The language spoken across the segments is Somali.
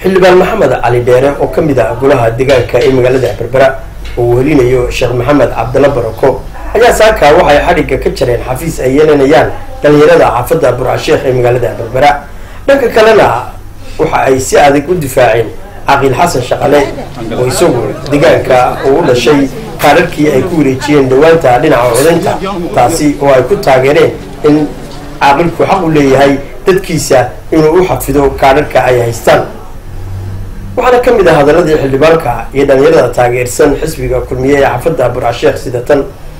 xildhibaan maxamed cali dheere oo ka mid ah golaha deegaanka ee magaalada Berbera oo uu helinayo Sheekh Maxamed Cabdalla Barako ayaa saaka waxay xadhiga ka jareen xafiis ay yeelanayaan dhalinyarada xaafadda Burcasheekh ee magaalada Berbera dhanka kalena waxa ay si adag u difaaceen Aqil Xasan Shaqale oo isagu deegaanka uu dhashay qaararkii ay ku wareejiyeen dhawaanta dhinaca codaynta taasi oo ay ku taageereen in aqalku xaq u leeyahay dadkiisa inuu u xafido kaararka ay haystaan waxaana ka mid ah hadaladii xildhibaanka iyo dhalinyarada taageersan xisbiga kulmiye ee xaafadda Burcasheekh sidatan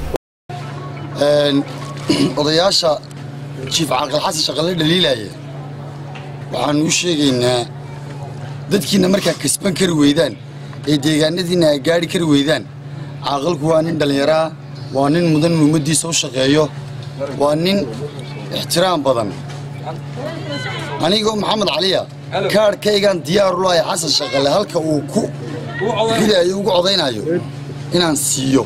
odayaasha Chief Aqil Xasan Shaqale dhaliilaya waxaan u sheegaynaa dadkiina markaa kasban kari weydaan ee deegaanadiina ay gaari kari weydaan aqalku waa nin dhalinyaro waa nin mudan umadiisa u shaqeeyo waa nin ixtiraam badan aniga Maxamed Caliya kaarkaygan diyaar u lahay Xasan Shaqale halka uu ku ridayo ugu codeynayo inaan siiyo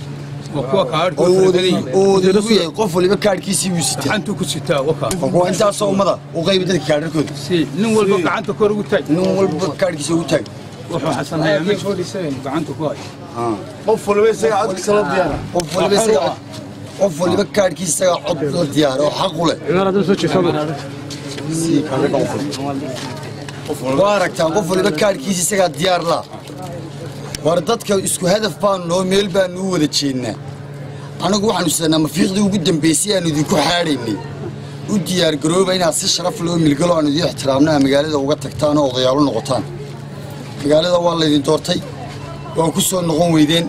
qof waliba kaarkiisii uu sitay gacanta ku sitaa waa intaas oo umada u qayb dadka kaarkooda nin walba gacanta kor ugu taag nin walba kaarkiisa ugu taag wuxuu Xasan hayaa mid soo dhisay gacanta ku hay qof waliba isaga codkiisa la diyaar qof waliba kaarkiisa cod la diyaar oo xaq u leh واركتان قفل بكار كيسي سجى ديار لا وردتك اسكو هدف بان لو ميل بان نو ودا جينا انا waxaan usana ma fiiqdi ugu dambeysay aan idinku xaareynay u diyaar garooba inaad si sharaf loo milgalo aan idin ixtiraamnaa magaalada uga tagtaan oo odayaal noqotaan magaalada waa la idin doortay waa ku soo noqon weydeen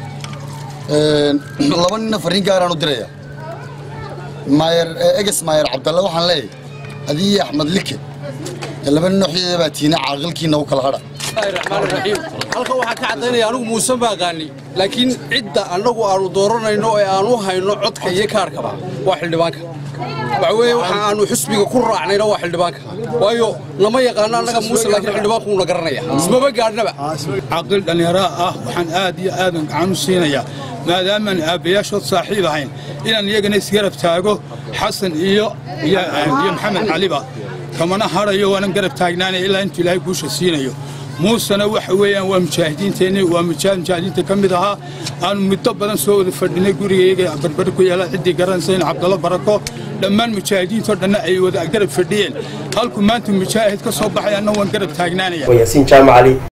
laba nin fariin gaar aan u diraya maayer egas maayer Cabdalla waxaan leeyahay adii Axmed Like laba nooxiyada baatiina aqalkiina u kala hada الرحمن الرحيم halka waxa ka cadeynaya anigu Muuse baaqani laakiin cidda anagu aanu dooranayno ee aanu hayno codka iyo kaarkaba waa xildhibaanka waxa aanu xisbiga ku raacnayna waa xildhibaanka waayo lama yaqaan anaga Muuse laakiin xildhibaanku uu garanaya ismaba gaadhnaba aqal dhalinyaro ah waxaan aad iyo aad u siinaya maadaama aabayaashood saaxiib ahayn inaan iyagana isgarab taago Xasan iyo Maxamed Caliba kamana harayo waan garab taagnaanay ilaa intii Ilaahay guusha siinayo موسى وحويان ومشاهدين تاني ومشاهدين كمل ها أنا متبادل سووا فردنا قريه بربركو يلا عندي قرن سين عبد الله بركو لما المشاهدين فردنا أيوة أقرب فردين هلكم ما أنتم مشاهد كصباح أنا وأنقرب تاجنانية وياسين جامع علي